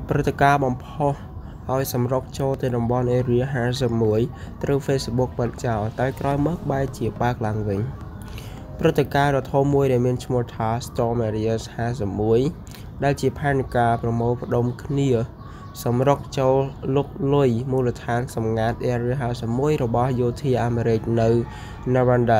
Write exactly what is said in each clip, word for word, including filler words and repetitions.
ព្រឹត្តិការណ៍បំផុសឲ្យសម្រុកចូលទៅតំបន់ Area ห้าสิบเอ็ด ត្រូវ Facebook បិទចោលតែក្រោយមកបែរជាបើកឡើងវិញព្រឹត្តិការណ៍ដ៏ធំមួយដែលមានឈ្មោះថា Storm Area ห้าสิบเอ็ด ដែលជាផែនការប្រមូលផ្ដុំគ្នាសម្រុកចូលលុកលុយមូលដ្ឋានសម្ងាត់ Area ห้าสิบเอ็ด របស់យោធាអាមេរិកនៅ Nevada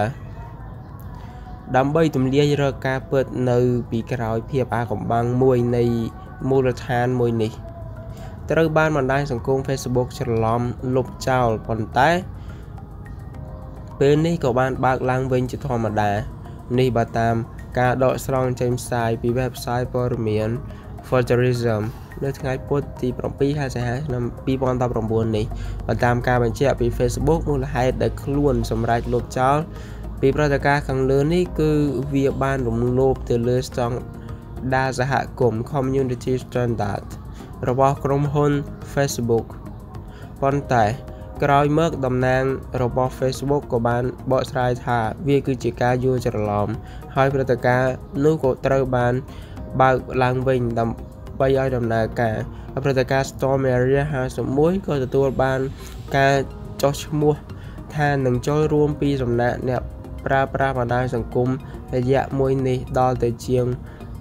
ដើម្បីទម្លាយរកការពិតនៅពីក្រោយភាពអាថ៌កំបាំងមួយនៃមូលដ្ឋានមួយនេះត្រូវបានបណ្ដាញសង្គម Facebook ច្រឡំលុបចោលប៉ុន្តែពេលនេះក៏បានបើកឡើងវិញជាធម្មតានេះបើតាមការដកស្រង់ចេញផ្សាយពី website ព័ត៌មាន Futurism នៅថ្ងៃពុធទីเจ็ดខែសីហាឆ្នាំពីរពាន់ដប់ប្រាំបួននេះបើតាមការបញ្ជាក់ពី Facebook មូលហេតុដែលខ្លួនសម្រេចលុបចោលពីព្រឹត្តិការណ៍ខាងលើនេះគឺវាបានរំលោភទៅលើស្តង់ដារសហគមន៍ Community Standard របស់ក្រុមហ៊ុន Facebook ប៉ុន្តែក្រោយមកតំណាងរបស់ Facebook ក៏បានបកស្រាយថាវាគឺជាការយល់ច្រឡំហើយព្រឹត្តិការណ៍នោះក៏ត្រូវបានបើកឡើងវិញដើម្បីឲ្យដំណើរការព្រឹត្តិការណ៍ Storm Area ห้าสิบเอ็ด ក៏ទទួលបានការចុះឈ្មោះថានឹងចូលរួមពីសំណាក់អ្នកប្រើប្រាស់បណ្ដាញសង្គមរយៈមួយនេះដល់ទៅជាង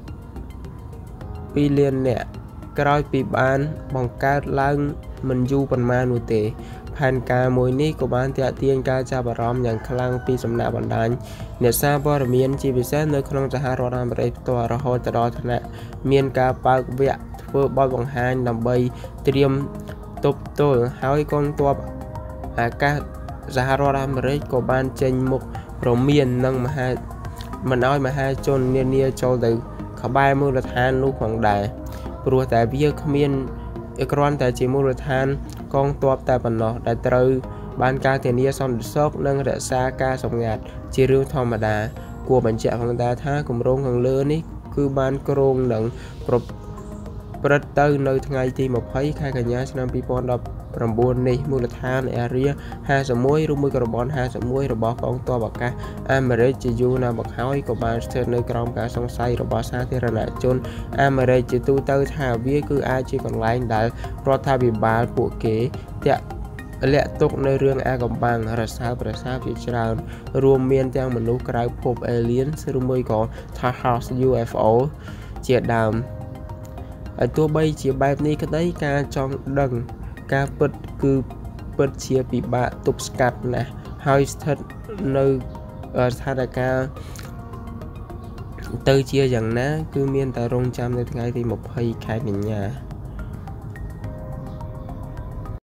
ពីរលាននាក់ក្រោយពីបានបង្កើតឡើងមិនយូរប៉ុន្មាននោះទេផែនការមួយនេះក៏បានទាក់ទាញការចាប់អារម្មណ៍យ៉ាងខ្លាំងពីសំណាក់បណ្ដាញអ្នកសារព័ត៌មានជាពិសេសនៅក្នុងសហរដ្ឋអាមេរិកផ្ទាល់រហូតដល់ថ្នាក់មានការបើកវគ្គធ្វើបទបង្ហាញដើម្បីត្រៀមទប់ទល់ហើយកងទ័ពអាកាសសហរដ្ឋអាមេរិកក៏បានចេញមុខព្រមាននឹងមហាមិនឲ្យមហាជននានាចូលទៅក្បែរមូលដ្ឋាននោះផងដែរព្រោះតែវាគ្មានគ្រាន់តែជាមូលដ្ឋានកងទ័ពតែប៉ុណ្ណោះដែលត្រូវបានការធានាសន្តិសុខនិងរក្សាការសម្ងាត់ជារឿងធម្មតាគួរបញ្ជាក់ផងដែរថាគម្រោងខាងលើនេះគឺបានគ្រោងនឹងប្រព្រឹត្តទៅនៅថ្ងៃទីยี่สิบខែកញ្ញាឆ្នាំពីរពាន់ដប់ប្រាំបួននេះមូលដ្ឋាន Area ห้าสิบเอ็ด ឬមួយក៏តំបន់ห้าสิบเอ็ดរបស់កងទ័ពអាកាសអាមេរិកជាយូរណាស់មកហើយក៏បានស្ថិតនៅក្រោមការសង្ស័យរបស់សាធារណជនអាមេរិកជាទូទៅថាវាគឺអាចជាកន្លែងដែលរដ្ឋាភិបាលពួកគេតាក់លាក់ទុកនៅរឿងអាថ៌កំបាំងរសើបប្រសើរជាច្រើនរួមមានទាំងមនុស្សក្រៅភព Aliens ឬមួយក៏ថា យូ เอฟ โอ ជាដើមហើយទោះបីជាបែបនេះក្តីការចង់ដឹងការពិតគឺពិតជាពិបាកទប់ស្កាត់ណាស់ហើយស្ថិតនៅស្ថានភាពទៅជាយ៉ាងណាគឺមានតែរងចាំនៅថ្ងៃទីยี่สิบខែកញ្ញា